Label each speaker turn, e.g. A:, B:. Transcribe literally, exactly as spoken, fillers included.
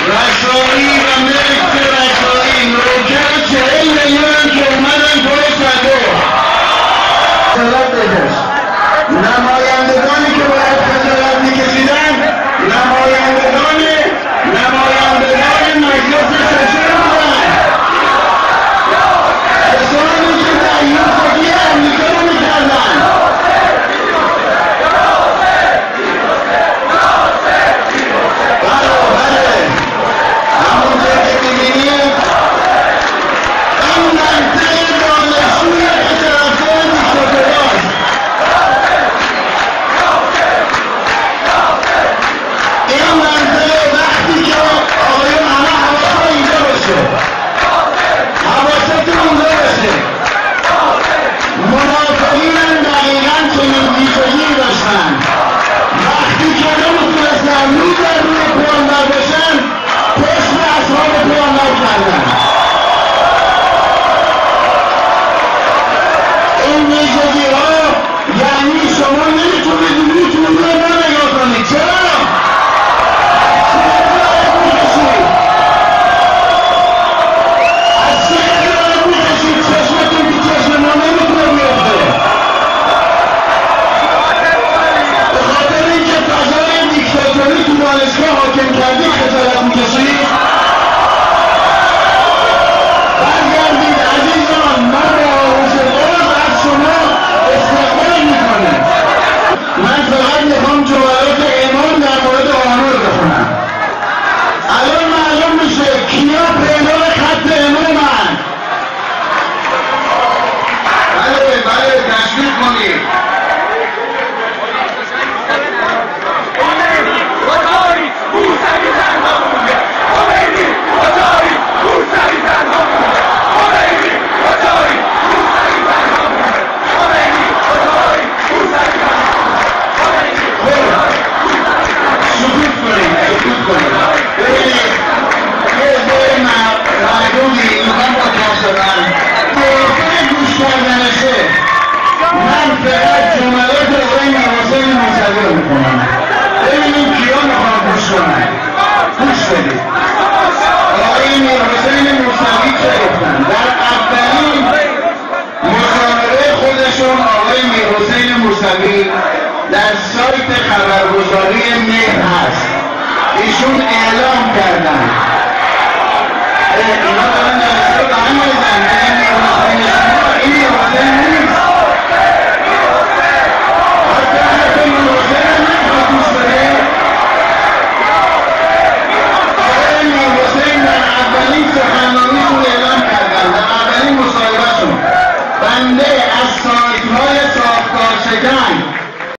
A: رسایی و ملک رسایی نوکر چهل میلیون که اومدن پای صندوق خجالت بکش. نمایندگانی که باید خجالت میکشیدن نمایندگان نمایندگان مجلس شورای بودن، کسانی که تهیه خودی امریکا رو میکردن. در سایت خبرگزاری مهر هست، ایشون اعلام کردن اینا دارن در اصلا به هم بایدن این حسین نیست. حتی حتی حسین نمیخواد دوست بده. آقای حسین در اولین سخنرانیشون اعلام کردن، در اولین مصاحبهشون بنده از سایت های ساختار شکن